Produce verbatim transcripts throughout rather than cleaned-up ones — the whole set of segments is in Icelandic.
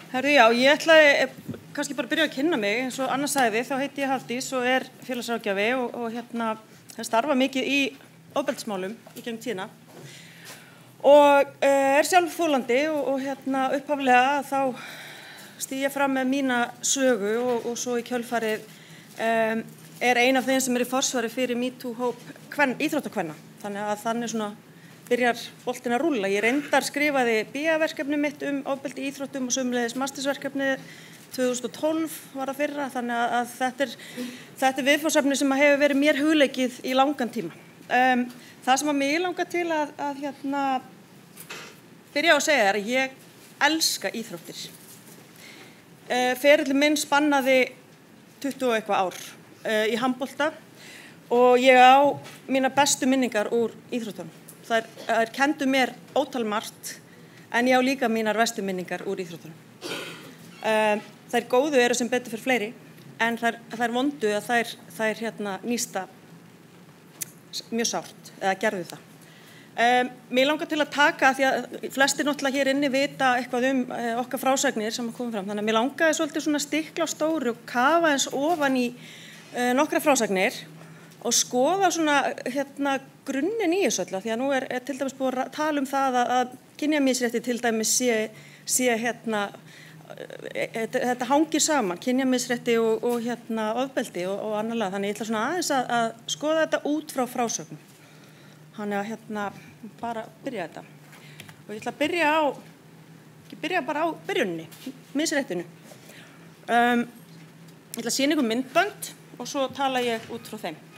Herru, já, ég ætlaði kannski bara að byrja að kynna mig, eins og Anna sagði, þá heiti ég Hafdís og er félagsráðgjafi og, og hérna, það starfa mikið í ofbeldismálum í gegnum tíðina og uh, er sjálf þolandi og, og hérna upphaflega þá stíg ég fram með mína sögu og, og svo í kjölfarið um, er ein af þeim sem er í forsvari fyrir MeToo-hóp íþróttakvenna, þannig að þannig svona byrjar boltinn að rúlla. Ég reyndar skrifaði B A-verkefni mitt um ofbeldi í íþróttum og sömuleiðis mastersverkefni tvö þúsund og tólf var það fyrra, þannig að, að þetta er, þetta er viðfangsefni sem hefur verið mér hugleikið í langan tíma. Um, það sem að mig langar til að, að hérna, byrja á að segja er að ég elska íþróttir. Uh, Ferillinn minn spannaði tuttugu og eitthvað ár uh, í handbolta og ég á mína bestu minningar úr íþróttunum. Það er, er kendu mér ótal margt, en ég á líka mínar verstu minningar úr íþróttunum. Um, þær góðu eru sem betur fyrir fleiri, en þær, þær vondu að þær, þær hérna, nýsta mjög sárt, eða gerðu það. Um, mér langar til að taka, því að flestir náttúrulega hér inni vita eitthvað um uh, okkar frásagnir sem komum fram, þannig að mér langaði svolítið svona stikla á stóru og kafa eins ofan í uh, nokkra frásagnir og skoða svona hérna grunninn í þessu öllu, því að nú er, er til dæmis búið að tala um það að, að kynjamisrétti til dæmis sé, sé hérna, e, e, þetta hangir saman, kynjamisrétti og, og hérna ofbeldi og, og annarlega, þannig ég ætla svona aðeins að, að skoða þetta út frá frásögnum. Þannig að hérna bara byrja þetta. Og ég ætla að byrja á, ekki byrja bara á byrjunni, misréttinu. Um, ég ætla að sýna ykkur myndbönd og svo tala ég út frá þeim.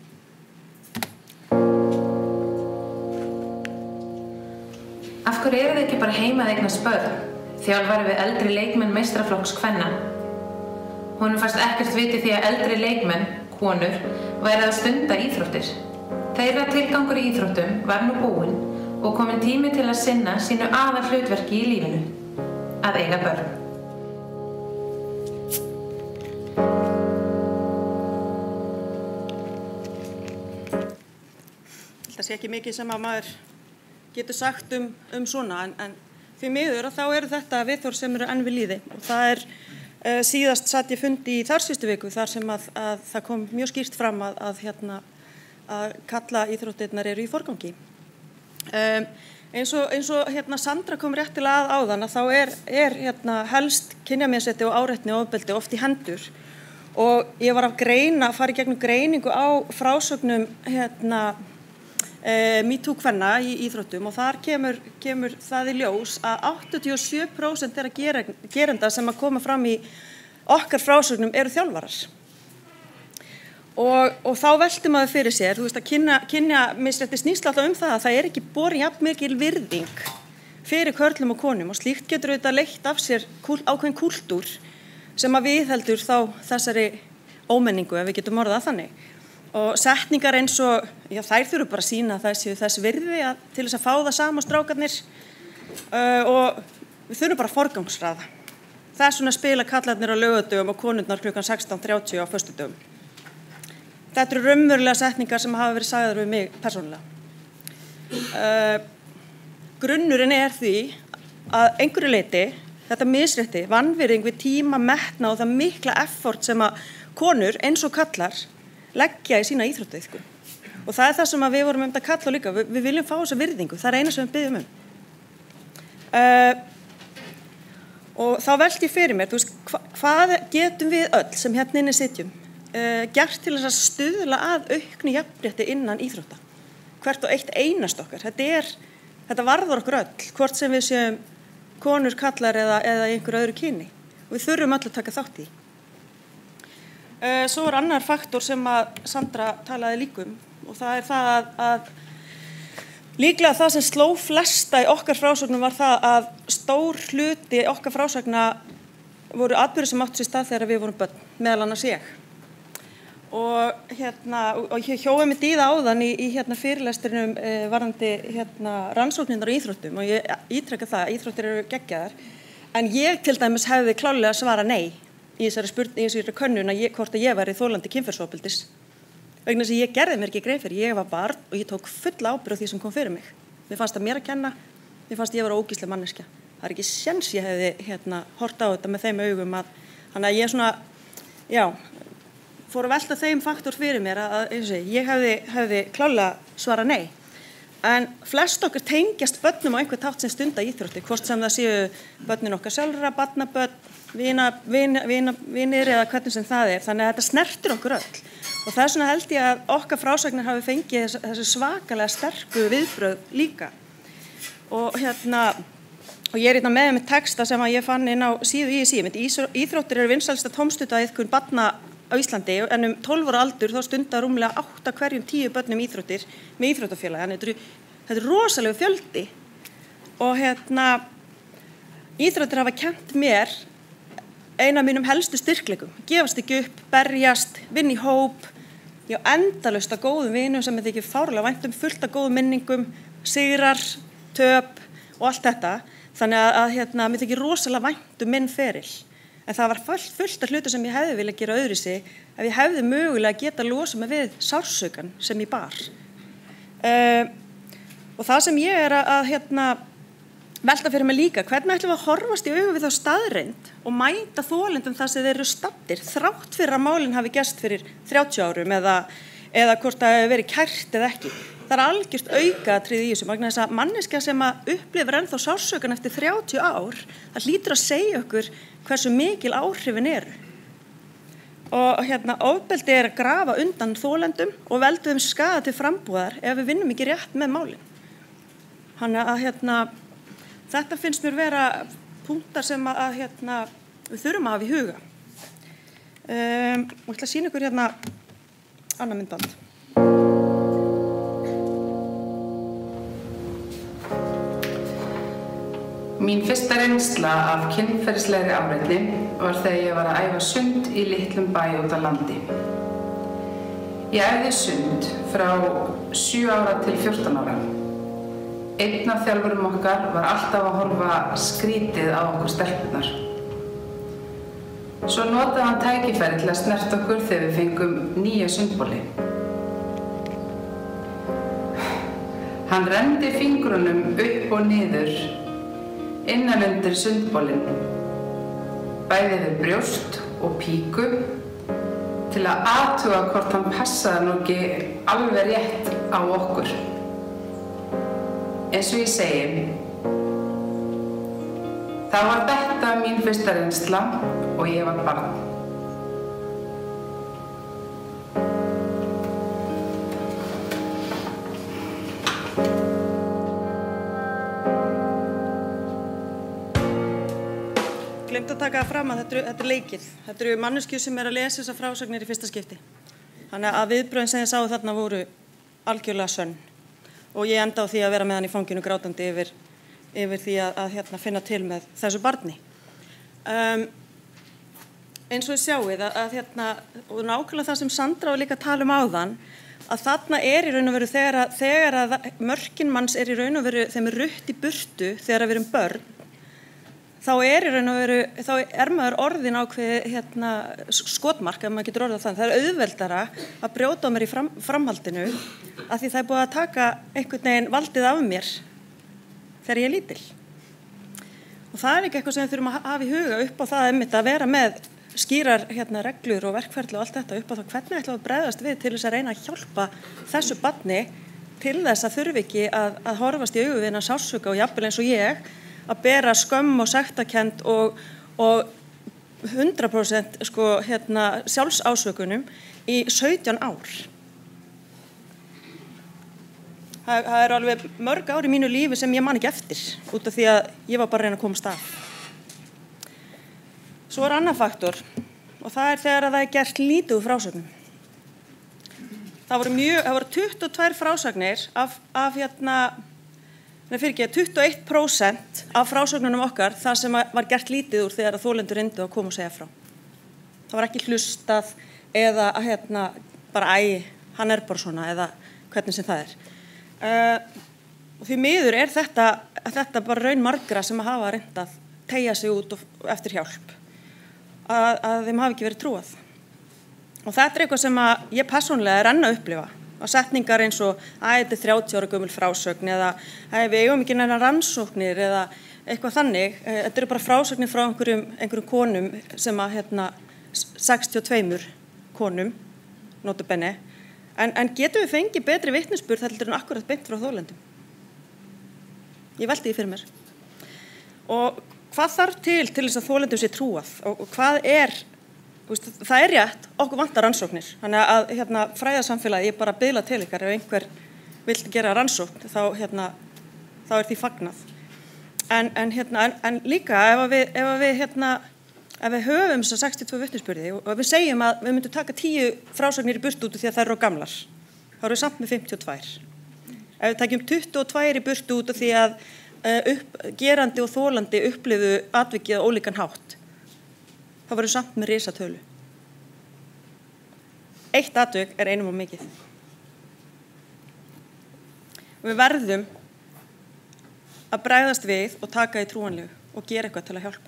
Af hverju eru þið ekki bara heima að eignast börn? Þjálfari við eldri leikmenn meistaraflokks kvenna. Honum fannst ekkert viti því að eldri leikmenn, konur, væri að stunda íþróttir. Þeirra tilgangur í íþróttum var nú búinn og kominn tími til að sinna sínu aðal hlutverki í lífinu, að eiga börn. Það sé ekki mikið sem að maður getur sagt um, um svona, en, en því miður að þá eru þetta viðhorf sem eru enn við líði og það er uh, síðast satt ég fundi í þar síðustu viku þar sem að, að það kom mjög skýrt fram að, að, hérna, að kalla íþróttirnar eru í forgangi. Um, eins og, eins og hérna, Sandra kom réttilega að áðan að þá er, er hérna, helst kynjamisrétti og áreitni og ofbeldi oft í hendur og ég var að greina, fara í gegnum greiningu á frásögnum hérna Uh, MeToo-kvenna í íþróttum og þar kemur, kemur það í ljós að áttatíu og sjö prósent þeirra gera, gerenda sem að koma fram í okkar frásögnum eru þjálfarar. Og, og þá velti maður fyrir sér, þú veist að kynja, kynjamisrétti snýst alltaf um það að það er ekki borin jafn mikil virðing fyrir körlum og konum og slíkt getur auðvitað leitt af sér kúl, ákveðin kúltúr sem að viðheldur þá þessari ómenningu ef við getum orðað þannig. Og setningar eins og, já þær þurfu bara að sýna að það séu þess virði að, til þess að fá það sama strákarnir uh, og við þurfum bara að forgangsraða. Það er svona að spila kallarnir á laugardögum og konurnar klukkan sextán þrjátíu á föstudögum. Þetta eru raunverulega setningar sem hafa verið sagðar við mig persónulega. Uh, grunnurinn er því að einhverju leyti þetta misrétti, vanvirðing við tíma, metna og það mikla effort sem að konur eins og kallar leggja í sína íþróttaiðkun. Og það er það sem að við vorum um að kalla líka. Við, við viljum fá þessa virðingu. Það er eina sem við byggjum um. Uh, og þá velti ég fyrir mér, þú veist, hva, hvað getum við öll sem hérna inni sitjum uh, gert til þess að stuðla að auknu jafnrétti innan íþrótta? Hvert og eitt einast okkar. Þetta, er, þetta varður okkur öll, hvort sem við séum konur, kallar eða, eða einhver öðru kyni. Og við þurfum öll að taka þátt í. Svo er annar faktor sem að Sandra talaði líka um og það er það að, að líklega það sem sló flesta í okkar frásögnum var það að stór hluti okkar frásagna voru atburðir sem áttu sér stað þegar við vorum börn, meðal annars ég. Og hérna, og ég hjóði mig dýða áðan í, í hérna fyrirlestrinum e, varðandi hérna rannsóknirnar og íþróttum og ég ítreka það að íþróttir eru geggjaðar, en ég til dæmis hefði klárlega svara nei í þessari spurning, í þessari könnun að ég, hvort að ég væri þolandi kynferðisofbeldis. Vegna þess að ég gerði mér ekki grein fyrir, ég var barn og ég tók fulla ábyrgð á því sem kom fyrir mig. Mér fannst það mér að kenna, mér fannst ég vera ógeðsleg manneskja. það er ekki séns ég hefði hérna hort á þetta með þeim augum að, þannig að ég svona, já, fór að velta þeim faktor fyrir mér að, að ég, segi, ég hefði, hefði klálega svara nei. En flest okkar tengjast börnum á einhver tátt sem stunda íþróttir, hvort sem það séu börnin okkar sjálfra, barnabörn, vina, vina, vina, vinir eða hvernig sem það er. Þannig að þetta snertir okkur öll. Og það er svona held ég að okkar frásagnir hafi fengið þessu, þessu svakalega sterku viðbrögð líka. Og hérna, og ég er hérna með með texta sem að ég fann inn á síðu í í sí. Íþróttir eru vinsælsta tómstundaiðkun barna á Íslandi, en um tólf ára aldur þá stundar rúmlega átta hverjum tíu börnum íþróttir með íþróttafélagi. Þannig þetta er, þetta er rosalega fjöldi og hérna íþróttir hafa kennt mér eina af mínum helstu styrkleikum, gefast ekki upp, berjast, vinna í hóp, já endalaust af góðum vinum sem ég þykir fárlega vænt um, fullt af góðum minningum, sigrar, töp og allt þetta. Þannig að, að hérna, mér þykir rosalega vænt um minn feril. En það var fullt, fullt af hlutu sem ég hefði viljað gera öðruvísi ef ég hefði mögulega geta losa mig við sársaukann sem ég bar. Uh, og það sem ég er að, að hérna, velta fyrir mig líka, hvernig ætlum við að horfast í augu við þá staðreind og mæta þolendum þar sem þeir eru staddir, þrátt fyrir að málin hafi gerst fyrir þrjátíu árum eða, eða hvort það hefur verið kært eða ekki. Það er algjört aukatriði í þessu, vegna þess að manneskja sem að upplifir ennþá sársaukann eftir þrjátíu ár, það hlýtur að segja okkur hversu mikil áhrifin eru. Og hérna, ofbeldi er að grafa undan þolendum og veldur þeim skaða til frambúðar ef við vinnum ekki rétt með málin. Þannig að hérna, þetta finnst mér vera punktar sem að, að hérna, við þurfum að hafa í huga. Um, og ég ætla að sýna ykkur hérna annað myndband. Mín fyrsta reynsla af kynferðislegri áreitni var þegar ég var að æfa sund í litlum bæ út á landi. Ég æfði sund frá sjö ára til fjórtán ára. Einn af þjálfurum okkar var alltaf að horfa skrítið á okkur stelpurnar. Svo notaði hann tækifæri til að snerta okkur þegar við fengum nýja sundboli. Hann renndi fingrunum upp og niður innan undir sundbolinn, bæði við brjóst og píku til að athuga hvort hann passaði nú ekki alveg rétt á okkur. Eins og ég segi, þá var þetta mín fyrsta reynsla og ég var barn. Glemt að taka það fram að þetta, þetta er leikið. Þetta eru manneskjur sem er að lesa þessar frásagnir í fyrsta skipti. Þannig að viðbrögðin sem ég sáu þarna voru algjörlega sönn. Og ég enda á því að vera með hann í fanginu grátandi yfir, yfir því að, að hérna, finna til með þessu barni. Um, eins og þið sjáið að, að hérna, og nákvæmlega það sem Sandra var líka að tala um áðan, að þarna er í raun og veru þegar að, þegar að mörkin manns er í raun og veru þeim er rutt í burtu þegar við erum börn, þá er í raun og veru, þá er maður orðin ákveði hérna, skotmark, ef maður getur orðað þannig. Það er auðveldara að brjóta á mér í fram, framhaldinu af því það er búið að taka einhvern veginn valdið af mér þegar ég er lítil. Og það er ekki eitthvað sem við þurfum að hafa í huga upp á það einmitt að vera með skýrar hérna, reglur og verkferðli og allt þetta upp á það hvernig ætlum að bregðast við til þess að reyna að hjálpa þessu barni til þess að þurfi ekki að, að horfast í augu við hennar sársauka og jafnvel eins og ég að bera skömm og sektarkennd og, og hundrað prósent sko, hérna, sjálfsásökunum í sautján ár. Það, það eru alveg mörg ár í mínu lífi sem ég man ekki eftir út af því að ég var bara að reyna að komast af. Svo er annar faktor og það er þegar að það er gert lítið úr frásögnum. Það voru, mjög, það voru tuttugu og tvær frásagnir af, af hérna, Nei, fyrir ekki, tuttugu og eitt prósent af frásögnunum okkar það sem var gert lítið úr þegar að þolendur reyndu að koma og segja frá. Það var ekki hlustað eða að hérna bara æ, hann er bara svona eða hvernig sem það er. Uh, og því miður er þetta, þetta bara raun margra sem að hafa reynt að teygja sig út og, eftir hjálp. Að, að þeim hafi ekki verið trúað. Og þetta er eitthvað sem að ég persónulega er enn að upplifa. Að setningar eins og að þetta er þrjátíu ára gömul frásögn eða að við eigum ekki neina rannsóknir eða eitthvað þannig. Þetta eru bara frásagnir frá einhverjum, einhverjum konum sem að hérna, sextíu og tvö konum, nota bene, en, en getum við fengið betri vitnisburð heldur en akkurat beint frá þolendum? Ég velti því fyrir mér. Og hvað þarf til til þess að þolendum sé trúað? Og, og hvað er, veist, það er rétt, okkur vantar rannsóknir. Þannig að hérna, fræðasamfélagi, ég bara biðla til ykkar, ef einhver vill gera rannsókn, þá, hérna, þá er því fagnað. En, en, hérna, en, en líka ef við, ef við, hérna, ef við höfum þess að sextíu og tvö vitnisburði og ef við segjum að við myndum taka tíu frásagnir í burtu út því að þær eru gamlar, þá eru við samt með fimmtíu og tvö. Ef við takjum tuttugu og tvö í burtu út því að uh, upp, gerandi og þolandi upplifu atvikið á ólíkan hátt, þá verðum við samt með risatölu. Eitt atvik er einum og mikið. Við verðum að bregðast við og taka í trúanlegu og gera eitthvað til að hjálpa.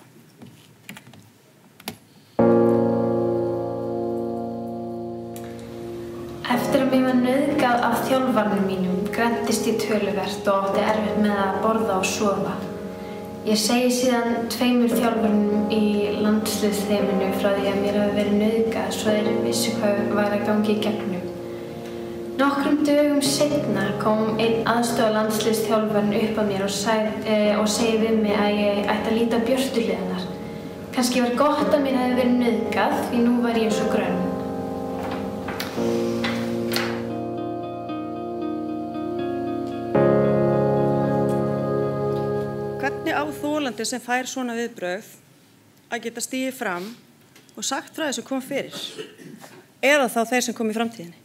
Eftir að mér var nauðgað af þjálfarnum mínum græddist ég töluvert og átti erfitt með að borða og sofa. Ég segi síðan tveimur þjálfarnum í landsliðsþeminu frá því að mér hafi verið nauðgað svo þeir vissu hvað væri að gangi í gegnum. Nokkrum dögum seinna kom einn aðstoða landsliðsþjálfarinn upp að mér og, sag, e, og segi við mig að ég ætti að líta björtu hliðarnar. Kannski var gott að mér hefði verið nauðgað því nú var ég svo grönn. Hvernig á þolandi sem fær svona viðbrögð að geta stigið fram og sagt frá þessu kom fyrir? Eða þá þeir sem kom í framtíðinni?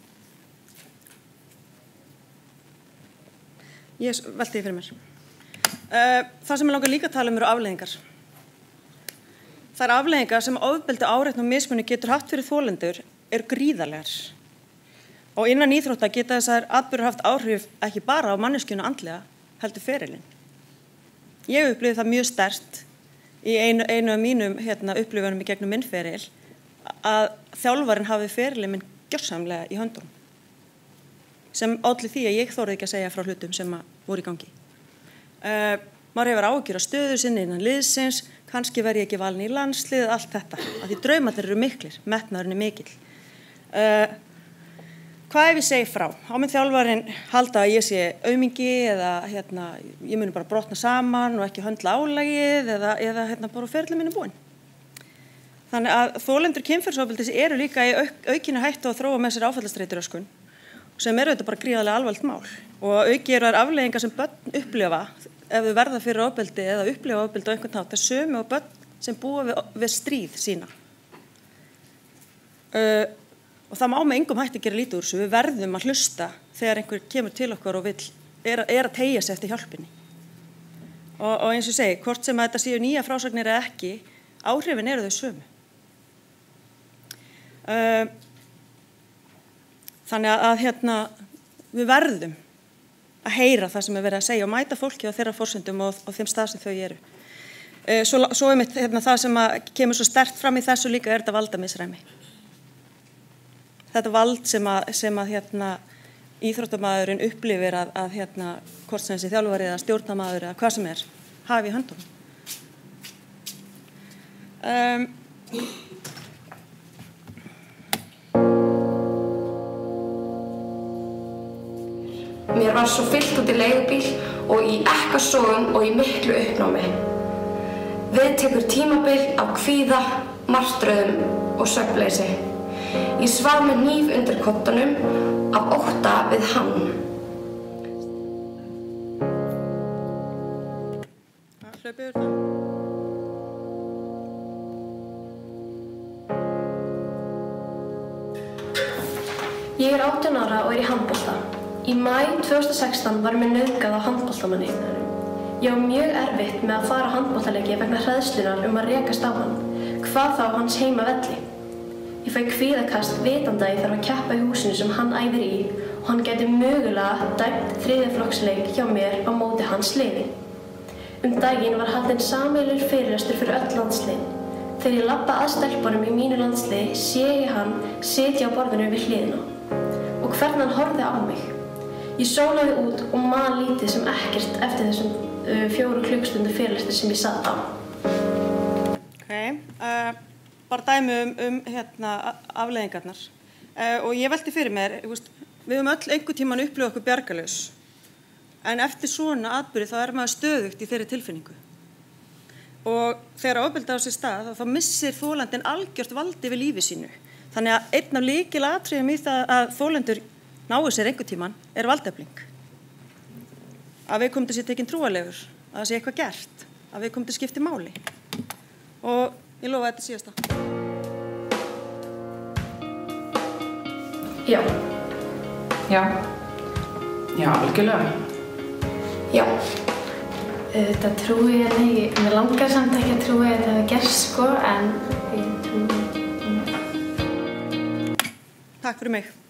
Ég velti því fyrir mér. Það sem ég langar líka að tala um eru afleiðingar. Það er afleiðingar sem ofbeldi, áreitni og mismunun getur haft fyrir þolendur eru gríðarlegar. Og innan íþrótta geta þessar atburðir haft áhrif ekki bara á manneskjuna andlega, heldur ferilinn. Ég upplifði það mjög sterkt í einu, einu af mínum hérna, upplifunum í gegnum minn feril að þjálfarinn hafi ferilinn minn gjörsamlega í höndunum. Sem olli því að ég þorði ekki að segja frá hlutum sem voru í gangi. Uh, maður hefur áhyggjur af stöðu sinni innan liðsins, kannski verð ég ekki valin í landslið, allt þetta. Af því draumarnir eru miklir, metnaðurinn er mikill. Uh, hvað ef ég segi frá? Á minn þjálfarinn halda að ég sé aumingi eða hérna, ég muni bara brotna saman og ekki höndla álagið eða, eða hérna, bara ferilinn minn er búinn. Þannig að þolendur kynferðisofbeldis eru líka í auk, aukinni hættu að þróa með sér áfallastreituröskun sem eru þetta bara gríðarlega alvarlegt mál og auki eru þær afleiðingar sem börn upplifa ef þau verða fyrir ofbeldi eða upplifa ofbeldi á einhvern hátt er sömu og börn sem búa við, við stríð sína. Uh, og það má með engum hætti gera lítið úr þessu, við verðum að hlusta þegar einhver kemur til okkar og vill, er, er að teygja sig eftir hjálpinni. Og, og eins og segi, hvort sem að þetta séu nýja frásagnir eða ekki, áhrifin eru þau sömu. Uh, Þannig að, að hérna, við verðum að heyra það sem er verið að segja og mæta fólki á þeirra forsendum og, og þeim stað sem þau eru. E, svo svo er mitt hérna, það sem að kemur svo sterkt fram í þessu líka er þetta valdamisræmi. Þetta vald sem að, sem að hérna, íþróttamaðurinn upplifir að, að hérna, hvort sem þessi þjálfari eða stjórnamaður eða hvað sem er, hafi í höndunum. Um, Mér var svo fyllt út í leigubíl og í ekkasogum og í miklu uppnámi. Við tekur tímabil af kvíða, martröðum og svefnleysi. Ég svaf með hníf undir koddanum af ótta við hann. Hlaupið úr það. Ég er átján ára og er í handbolta. Í maí tvö þúsund og sextán var mér nauðgað á handboltamanni. Ég var mjög erfitt með að fara á handboltaleiki vegna hræðslunar um að rekast á hann, hvað þá hans heima velli. Ég fæ kvíðakast vitandi að ég þarf að keppa í húsinu sem hann æfir í og hann gæti mögulega dæmt þriðja flokksleik hjá mér á móti hans liði. Um daginn var haldinn sameiginlegur fyrirlestur fyrir öll landslið. Þegar ég labba að stelpunum í mínu landsliði sé ég hann sitja á borðinu við hliðina og hvernig hann horfði á mig. Ég sónaði út og man lítið sem ekkert eftir þessum uh, fjóru klukkstundu fyrirlestur sem ég satt á. Ok, uh, bara dæmi um, um hérna, afleiðingarnar. Uh, og ég velti fyrir mér, veist, við höfum öll einhvern tímann upplifað okkur bjargarlaus. En eftir svona atburði þá er maður stöðugt í þeirri tilfinningu. Og þegar ofbeldi á sér stað, þá missir þolandinn algjört valdi við lífi sínu. Þannig að einn af lykilatriðum í það að þolendur nái sér einhvern tímann er valdefling. Að viðkomandi sé tekinn trúarlegur, að það sé eitthvað gert, að viðkomandi skipti máli. Og ég lofa þetta síðasta. Já. Já. Já, algjörlega. Já. Þetta trúi ég ekki, mér langar samt ekki að trúi að þetta hafi gerst sko, en ég trúi. Takk fyrir mig.